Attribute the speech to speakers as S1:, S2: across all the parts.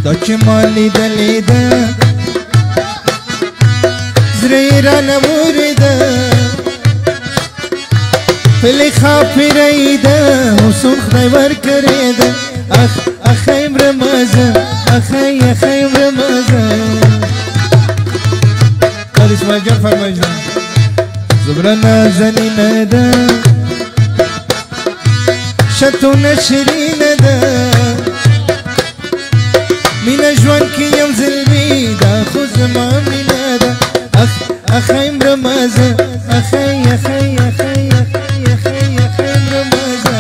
S1: دا چې مالی دلیده زړه را نموریده پلی خاپیریده حسن خدای ورکریده اخیم رمزه اخیم رمزه قال اسماعیل جان فرمایش ده زبره نازنینه ده شتونه شیرینه ده مینه ژوند کې یم زلمي ده خو زما مینه ده اخیم رمزه اخیم رمزه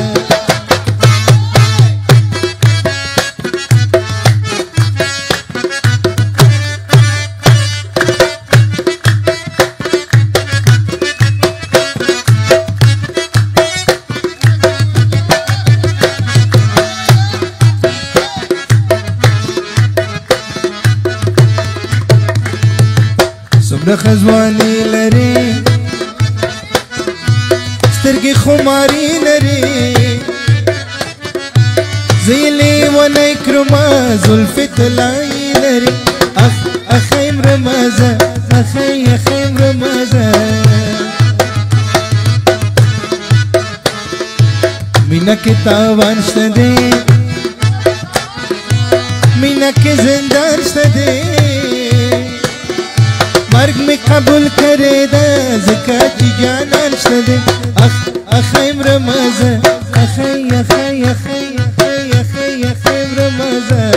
S1: د خزوانی لري سترګې خماري لري زیلی ونی کرما زلفې طلایي لري اخیم رمزه اخیم رمزه مینا کې تاوان شته دی مینا کې زندان شته دی مرگ میں قبول کرے دا زکاة جانان شده اخیم رمزه اخیم رمزه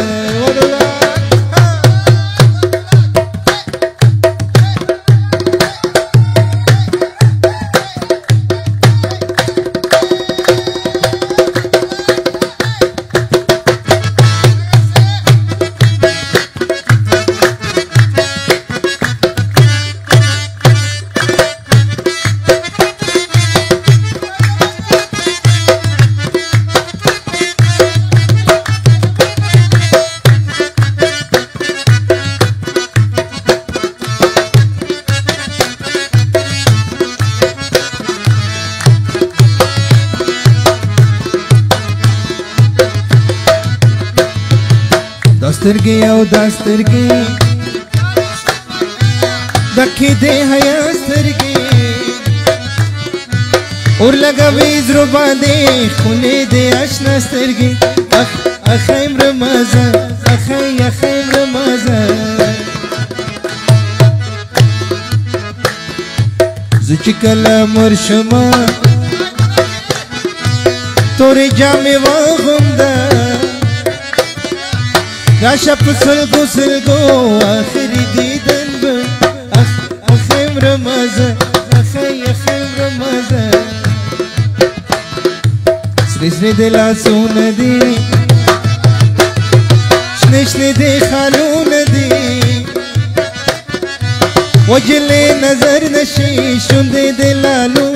S1: دسترگی او دسترگی دکی دے حیا سترگی اور لگوی زرو باندې خونی دے اشنا سترگی اخیم رمزه اخیم رمزه زچ کلا مرشما توری جامی واغنده راشا سلگو آخری دیدن بن اخیم رمزه اخیم رمزه سری دلا سون دی شنشن دی خالون دی وجل نظر نشی شند دلالو